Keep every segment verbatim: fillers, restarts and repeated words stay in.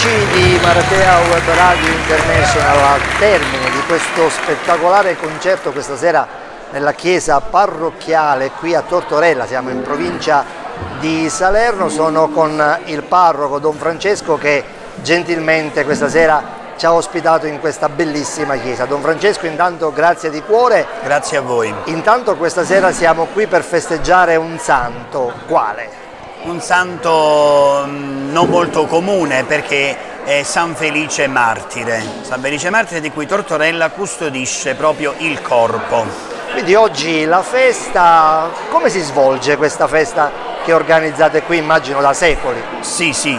Amici di Maratea Web Radio International, al termine di questo spettacolare concerto questa sera nella chiesa parrocchiale qui a Tortorella, siamo in provincia di Salerno, sono con il parroco Don Francesco che gentilmente questa sera ci ha ospitato in questa bellissima chiesa. Don Francesco, intanto grazie di cuore. Grazie a voi. Intanto questa sera siamo qui per festeggiare un santo. Quale? Un santo non molto comune, perché è San Felice Martire. San Felice Martire, di cui Tortorella custodisce proprio il corpo. Quindi oggi la festa, come si svolge questa festa che organizzate qui, immagino da secoli? Sì, sì,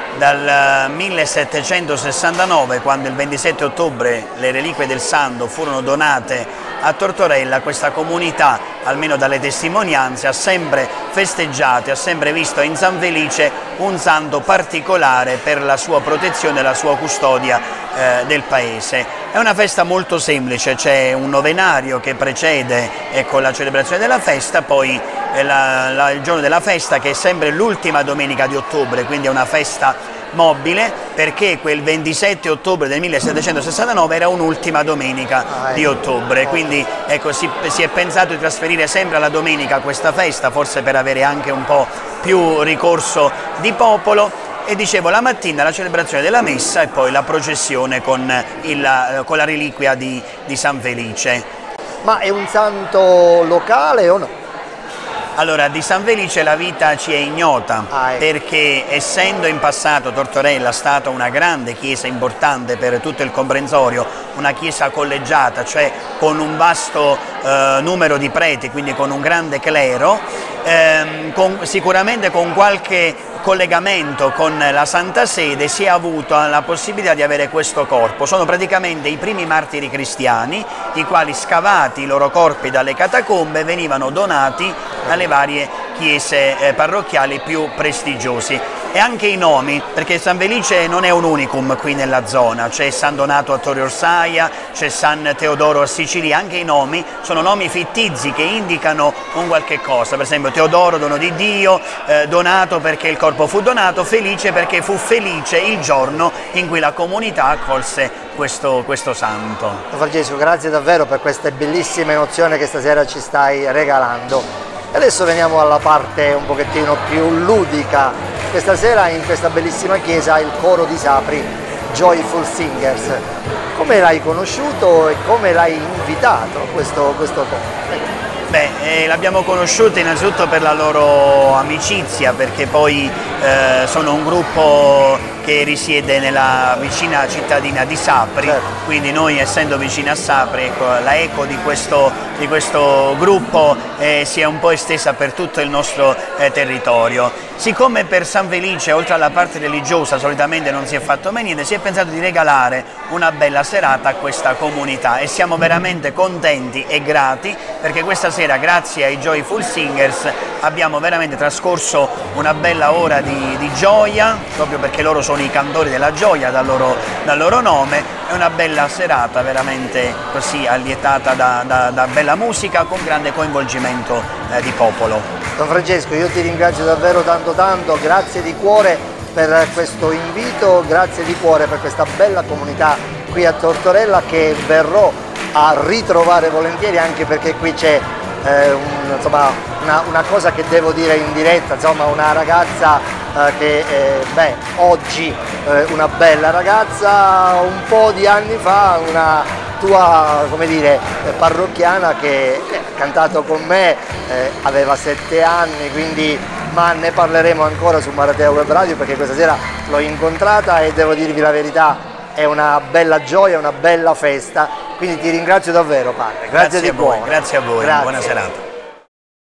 dal millesettecentosessantanove, quando il ventisette ottobre le reliquie del santo furono donate a Tortorella, questa comunità, almeno dalle testimonianze, ha sempre festeggiato, ha sempre visto in San Felice un santo particolare per la sua protezione e la sua custodia eh, del paese. È una festa molto semplice, c'è un novenario che precede ecco, la celebrazione della festa, poi la, la, il giorno della festa, che è sempre l'ultima domenica di ottobre, quindi è una festa mobile, perché quel ventisette ottobre del millesettecentosessantanove era un'ultima domenica di ottobre, quindi ecco, si, si è pensato di trasferire sempre alla domenica questa festa, forse per avere anche un po' più ricorso di popolo. E dicevo, la mattina la celebrazione della messa e poi la processione con, il, con la reliquia di, di San Felice. Ma è un santo locale o no? Allora, di San Felice la vita ci è ignota, ah, ecco. Perché essendo in passato Tortorella stata una grande chiesa importante per tutto il comprensorio, una chiesa collegiata, cioè con un vasto eh, numero di preti, quindi con un grande clero, ehm, con, sicuramente con qualche collegamento con la Santa Sede si è avuto la possibilità di avere questo corpo. Sono praticamente i primi martiri cristiani, i quali, scavati i loro corpi dalle catacombe, venivano donati alle varie chiese eh, parrocchiali più prestigiosi. E anche i nomi, perché San Felice non è un unicum qui nella zona, c'è San Donato a Torre Orsaia, c'è San Teodoro a Sicilia, anche i nomi sono nomi fittizi che indicano un qualche cosa, per esempio Teodoro, dono di Dio, eh, Donato perché il corpo fu donato, Felice perché fu felice il giorno in cui la comunità accolse questo, questo santo. Don Francesco, grazie davvero per queste bellissime nozioni che stasera ci stai regalando. Adesso veniamo alla parte un pochettino più ludica. Questa sera in questa bellissima chiesa il coro di Sapri, Joyful Singers. Come l'hai conosciuto e come l'hai invitato questo, questo coro? Beh, eh, l'abbiamo conosciuto innanzitutto per la loro amicizia, perché poi eh, sono un gruppo che risiede nella vicina cittadina di Sapri, certo. Quindi noi, essendo vicini a Sapri, ecco, la eco di questo, di questo gruppo eh, si è un po' estesa per tutto il nostro eh, territorio. Siccome per San Felice, oltre alla parte religiosa, solitamente non si è fatto mai niente, si è pensato di regalare una bella serata a questa comunità e siamo veramente contenti e grati, perché questa sera, grazie ai Joyful Singers, abbiamo veramente trascorso una bella ora di, di gioia, proprio perché loro sono i cantori della gioia dal loro, dal loro nome. È una bella serata veramente così allietata da, da, da bella musica, con grande coinvolgimento eh, di popolo. Don Francesco, io ti ringrazio davvero tanto tanto, grazie di cuore per questo invito, grazie di cuore per questa bella comunità qui a Tortorella, che verrò a ritrovare volentieri, anche perché qui c'è eh, un, insomma, una, una cosa che devo dire in diretta, insomma una ragazza eh, che eh, beh, oggi eh, una bella ragazza, un po' di anni fa una tua, come dire, parrocchiana che ha cantato con me, eh, aveva sette anni, quindi ma ne parleremo ancora su Maratea Web Radio, perché questa sera l'ho incontrata e devo dirvi la verità, è una bella gioia, una bella festa, quindi ti ringrazio davvero padre, grazie, grazie di cuore. Grazie a voi, grazie. Buona serata.